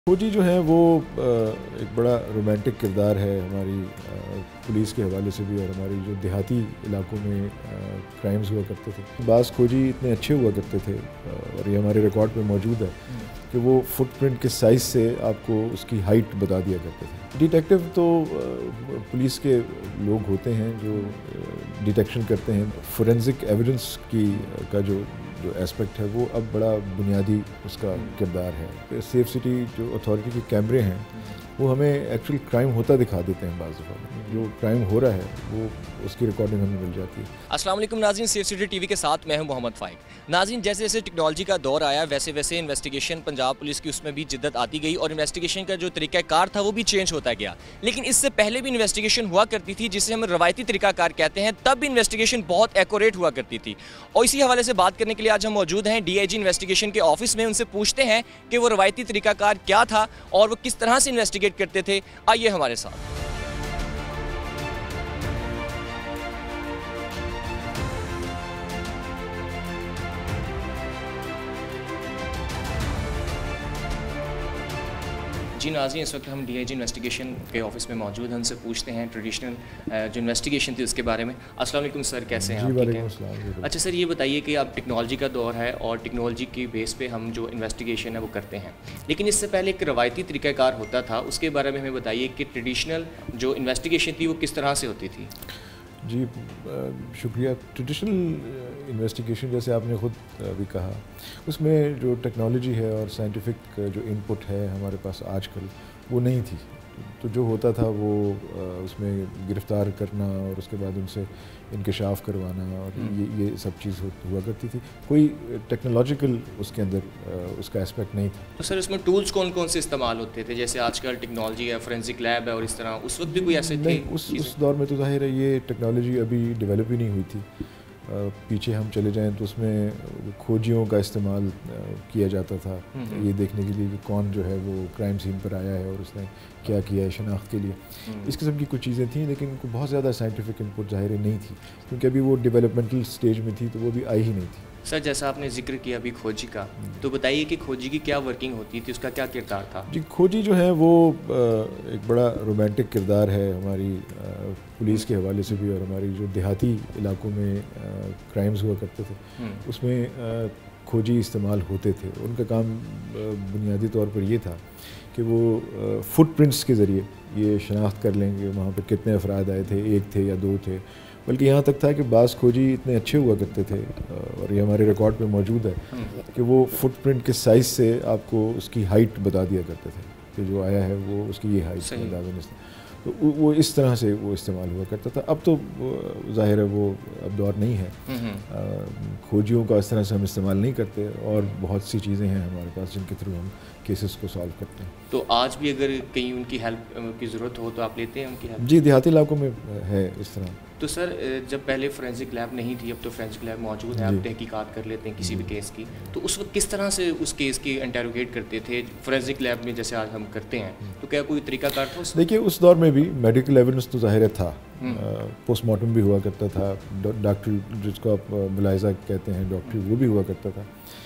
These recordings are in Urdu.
فوجی جو ہیں وہ ایک بڑا رومانٹک کردار ہے ہماری پولیس کے حوالے سے بھی، اور ہماری جو دیہاتی علاقوں میں کرائمز ہوا کرتے تھے، بعض فوجی اتنے اچھے ہوا کرتے تھے اور یہ ہمارے ریکارڈ پہ موجود ہے کہ وہ فٹ پرنٹ کے سائز سے آپ کو اس کی ہائٹ بتا دیا کرتے تھے۔ ڈیٹیکٹیو تو پولیس کے لوگ ہوتے ہیں جو ڈیٹیکشن کرتے ہیں، فورینزک ایویڈنس کا جو ایسپیکٹ ہے وہ اب بڑا بنیادی اس کا کردار ہے۔ سیف سٹی جو اتھارٹی کے کیمرے ہیں وہ ہمیں ایکچوئل کرائم ہوتا دکھا دیتے ہیں، بعض دفعہ جو کرائم ہو رہا ہے وہ اس کی ریکارڈنگ ہمیں مل جاتی ہے۔ السلام علیکم ناظرین، سیف سٹی ٹی وی کے ساتھ میں ہوں محمد فائق۔ ناظرین، جیسے جیسے ٹیکنالوجی کا دور آیا ویسے ویسے انویسٹیگیشن پنجاب پولیس کی اس میں بھی جدت آتی گئی اور انویسٹیگیشن کا جو طریقہ کار تھا وہ بھی چینج ہوتا گیا، لیکن اس سے پہلے بھی انویسٹیگیشن ہوا کرتی تھی جسے ہم روایتی طریقہ کار کہتے ہیں، تب بھی انویسٹیگیشن بہت ایکوریٹ ہوا کرتی تھی۔ اور اسی حوالے سے بات کرنے کے لیے آج ہم موجود ہیں ڈی آئی جی انویسٹیگیشن کے آفس میں، ان سے پوچھتے ہیں کہ وہ روایتی طریقہ کار کیا تھا اور وہ کس طرح سے انویسٹیگیٹ کرتے تھے۔ آئیے ہمارے ساتھ۔ جی ناظرین، اس وقت ہم ڈی آئی جی انویسٹیگیشن کے آفس میں موجود ہیں، ان سے پوچھتے ہیں ٹریڈیشنل جو انویسٹیگیشن تھی اس کے بارے میں۔ السلام علیکم سر، کیسے ہیں آپ؟ وعلیکم السلام۔ اچھا سر، یہ بتائیے کہ اب ٹیکنالوجی کا دور ہے اور ٹیکنالوجی کی بیس پہ ہم جو انویسٹیگیشن ہے وہ کرتے ہیں، لیکن اس سے پہلے ایک روایتی طریقہ کار ہوتا تھا، اس کے بارے میں ہمیں بتائیے کہ ٹریڈیشنل جو انویسٹیگیشن تھی وہ کس طرح سے ہوتی تھی؟ جی شکریہ۔ ٹریڈیشنل انویسٹیگیشن جیسے آپ نے خود بھی کہا، اس میں جو ٹیکنالوجی ہے اور سائنٹیفک جو انپٹ ہے ہمارے پاس آج کل وہ نہیں تھی، تو جو ہوتا تھا وہ اس میں گرفتار کرنا اور اس کے بعد ان سے انکشاف کروانا اور یہ سب چیز ہوا کرتی تھی، کوئی ٹیکنالوجیکل اس کے اندر اس کا اسپیکٹ نہیں تھا۔ تو سر اس میں ٹولز کون کون سے استعمال ہوتے تھے؟ جیسے آج کل ٹیکنالوجی ہے، فورینزک لیب ہے، اور اس طرح اس وقت بھی کوئی ایسے تھے؟ اس دور میں تو ظاہر ہے یہ ٹیکنالوجی ابھی ڈیولپ ہی نہیں ہوئی تھی۔ پیچھے ہم چلے جائیں تو اس میں کھوجیوں کا استعمال کیا جاتا تھا یہ دیکھنے کے لیے کہ کون جو ہے وہ کرائم سین پر آیا ہے اور اس نے کیا کیا ہے شناخت کے لیے۔ اس قسم کی کچھ چیزیں تھیں، لیکن بہت زیادہ سائنٹیفک انپٹ ظاہر نہیں تھی کیونکہ ابھی وہ ڈیولپمنٹل سٹیج میں تھی، تو وہ بھی آئی ہی نہیں تھی۔ سر جیسا آپ نے ذکر کیا ابھی کھوجی کا، تو بتائیے کہ کھوجی کی کیا ورکنگ ہوتی تھی، اس کا کیا کردار تھا؟ جی کھوجی جو ہے وہ ایک بڑا رومانٹک کردار ہے ہماری پولیس کے حوالے سے بھی، اور ہماری جو دیہاتی علاقوں میں کرائمز ہوا کرتے تھے اس میں کھوجی استعمال ہوتے تھے۔ ان کا کام بنیادی طور پر یہ تھا کہ وہ فٹ پرنٹس کے ذریعے یہ شناخت کر لیں گے وہاں پہ کتنے افراد آئے تھے، ایک تھے یا دو تھے، بلکہ یہاں تک تھا کہ بعض کھوجی اتنے اچھے ہوا کرتے تھے اور یہ ہمارے ریکارڈ پہ موجود ہے کہ وہ فٹ پرنٹ کے سائز سے آپ کو اس کی ہائٹ بتا دیا کرتے تھے کہ جو آیا ہے وہ اس کی یہ ہائٹ ہے، تو وہ اس طرح سے وہ استعمال ہوا کرتا تھا۔ اب تو ظاہر ہے وہ اب دور نہیں ہے، کھوجیوں کا اس طرح سے ہم استعمال نہیں کرتے، اور بہت سی چیزیں ہیں ہمارے پاس جن کے تھرو ہم کیسز کو سالو کرتے ہیں۔ تو آج بھی اگر کہیں ان کی ہیلپ کی ضرورت ہو تو آپ لیتے ہیں ان کی ہیلپ؟ جی دیہاتی علاقوں میں ہے اس طرح۔ تو سر جب پہلے فورینزک لیب نہیں تھی، اب تو فورینزک لیب موجود ہے، آپ تحقیقات کر لیتے ہیں کسی بھی کیس کی، تو اس وقت کس طرح سے اس کیس کی انٹیروگیٹ کرتے تھے فورینزک لیب میں جیسے آج ہم کرتے ہیں؟ تو کیا کوئی طریقہ کار تھا؟ دیکھیے اس دور میں بھی میڈیکل ایویڈنس تو ظاہر تھا، پوسٹ مارٹم بھی ہوا کرتا تھا، ڈاکٹر جس کو آپ ملاحظہ کہتے ہیں ڈاکٹر، وہ بھی ہوا کرتا تھا،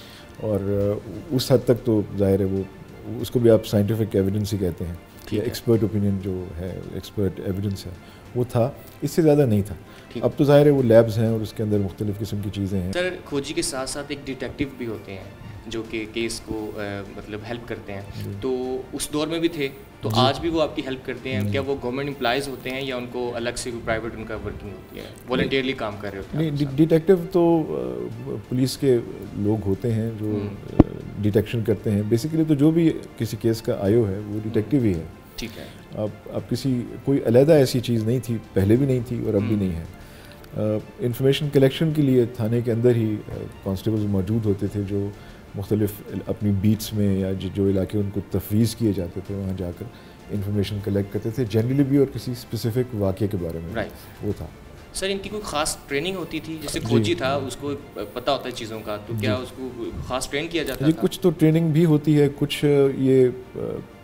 اور اس حد تک تو ظاہر ہے وہ اس کو بھی آپ سائنٹیفک ایویڈنس ہی کہتے ہیں، یا ایکسپرٹ اوپینین جو ہے، ایکسپرٹ ایویڈنس ہے وہ تھا، اس سے زیادہ نہیں تھا۔ اب تو ظاہر ہے وہ لیبز ہیں اور اس کے اندر مختلف قسم کی چیزیں ہیں۔ سر کھوجی کے ساتھ ساتھ ایک ڈیٹیکٹیو بھی ہوتے ہیں جو کہ کیس کو مطلب ہیلپ کرتے ہیں، تو اس دور میں بھی تھے، تو آج بھی وہ آپ کی ہیلپ کرتے ہیں؟ کیا وہ گورنمنٹ امپلائز ہوتے ہیں یا ان کو الگ سے کوئی پرائیویٹ ان کا ورکنگ ہوتی ہے، والنٹیئرلی کام کر رہے ہوتے ہیں؟ نہیں، ڈیٹیکٹیو تو پولیس کے لوگ ہوتے ہیں جو ڈیٹیکشن کرتے ہیں، بیسیکلی تو جو بھی کسی کیس کا آئیو ہے وہ ڈیٹیکٹیو ہی ہے۔ ٹھیک ہے۔ اب کوئی علیحدہ ایسی چیز نہیں تھی، پہلے بھی نہیں تھی اور اب بھی نہیں ہے۔ انفارمیشن کلیکشن کے لیے تھانے کے اندر ہی کانسٹیبلز موجود ہوتے تھے جو مختلف اپنی بیٹس میں یا جو علاقے ان کو تفویض کیے جاتے تھے وہاں جا کر انفارمیشن کلیکٹ کرتے تھے، جنرلی بھی اور کسی اسپیسیفک واقعے کے بارے میں وہ تھا۔ سر ان کی کوئی خاص ٹریننگ ہوتی تھی؟ جیسے کھوجی تھا اس کو پتہ ہوتا ہے چیزوں کا، تو کیا اس کو خاص ٹرین کیا جاتا تھا؟ کچھ تو ٹریننگ بھی ہوتی ہے، کچھ یہ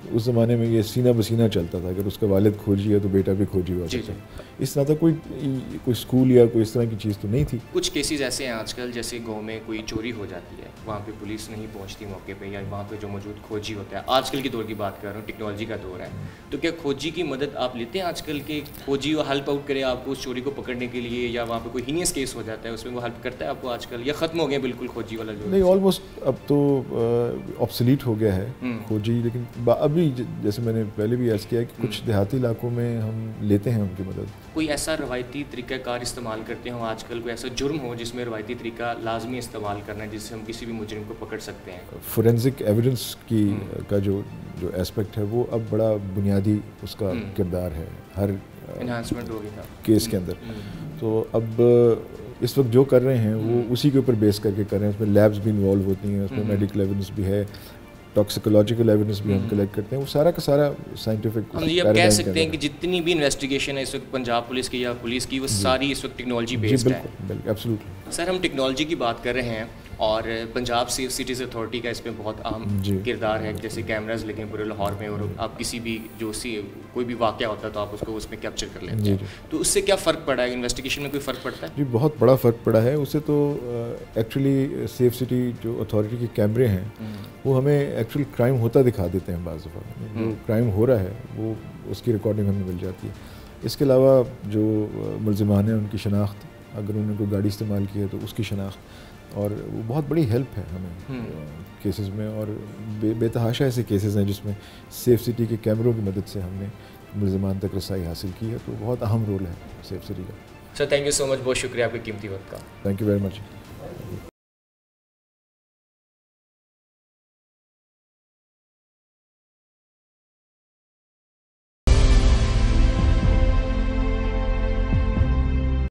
اس زمانے میں یہ سینہ بسینہ چلتا تھا، اگر اس کا والد کھوجی ہے تو بیٹا بھی کھوجی ہوا سکتا ہے. اس طرح کوئی اسکول یا کوئی اس طرح کی چیز تو نہیں تھی. کچھ کیسز ایسے ہیں آج کل، جیسے گاؤں میں کوئی چوری ہو جاتی ہے، وہاں پہ پولیس نہیں پہنچتی موقع پہ، یا وہاں پہ جو موجود کھوجی ہوتا ہے، آج کل کے دور کی بات کر رہا ہوں، ٹیکنالوجی کا دور ہے، تو کیا کھوجی کی مدد آپ لیتے ہیں آج کل کے؟ کھوجی وہ ہیلپ آؤٹ کرے آپ کو اس چوری کو پکڑنے کے لیے، یا وہاں پہ کوئی ہینیس کیس ہو جاتا ہے اس میں وہ ہیلپ کرتا ہے آپ کو آج کل، یا ختم ہو گیا بالکل کھوجی والا جو؟ نہیں، آلموسٹ اب تو آبسلیٹ ہو گیا ہے کھوجی، لیکن ابھی جیسے میں نے پہلے بھی عرض کیا کہ کچھ دیہاتی علاقوں میں ہم لیتے ہیں ان کی مدد. کوئی ایسا روایتی طریقہ کار استعمال کرتے ہوں آج کل، کوئی ایسا جرم ہو جس میں روایتی طریقہ لازمی استعمال کرنا ہے جس سے ہم کسی بھی مجرم کو پکڑ سکتے ہیں؟ فورینزک ایویڈنس کا جو ایسپیکٹ ہے وہ اب بڑا بنیادی اس کا کردار ہے ہر انہانسمنٹ ہو گیا کیس کے اندر. تو اب اس وقت جو کر رہے ہیں وہ اسی کے اوپر بیس کر کے کر رہے ہیں. اس میں لیبس بھی انوالو ہوتی ہیں، اس میں میڈیکل ایویڈنس بھی ہے، ٹاکسیکولوجیکل ایویڈنس بھی ہم کلیکٹ کرتے ہیں. وہ سارا کا سارا سائنٹیفک. ہم یہ اب کہہ سکتے ہیں کہ جتنی بھی انویسٹیگیشن ہے اس وقت پنجاب پولیس کی یا پولیس کی، وہ ساری اس وقت ٹیکنالوجی بیسڈ ہے. بالکل ایبسلیوٹلی. سر، ہم ٹیکنالوجی کی بات کر رہے ہیں اور پنجاب سیف سٹیز اتھارٹی کا اس میں بہت اہم کردار ہے. جیسے کیمراز لگے پورے لاہور میں، اور آپ کسی بھی جو کوئی بھی واقعہ ہوتا ہے تو آپ اس کو اس میں کیپچر کر لیتے ہیں. تو اس سے کیا فرق پڑا ہے؟ انویسٹیگیشن میں کوئی فرق پڑتا ہے؟ جی بہت بڑا فرق پڑا ہے. اسے تو ایکچولی سیف سٹی جو اتھارٹی کے کیمرے ہیں وہ ہمیں ایکچوئل کرائم ہوتا دکھا دیتے ہیں. بعض دفعہ جو کرائم ہو رہا ہے وہ اس کی ریکارڈنگ ہمیں مل جاتی ہے. اس کے علاوہ جو ملزمان ہیں ان کی شناخت، اگر انہوں نے کوئی گاڑی استعمال کی ہے تو اس کی شناخت، اور وہ بہت بڑی ہیلپ ہے ہمیں کیسز میں. اور بے تحاشا ایسے کیسز ہیں جس میں سیف سٹی کے کیمروں کی مدد سے ہم نے ملزمان تک رسائی حاصل کی ہے. تو بہت اہم رول ہے سیف سٹی کا. سر تھینک یو سو مچ، بہت شکریہ آپ کے قیمتی وقت کا. Thank you very much.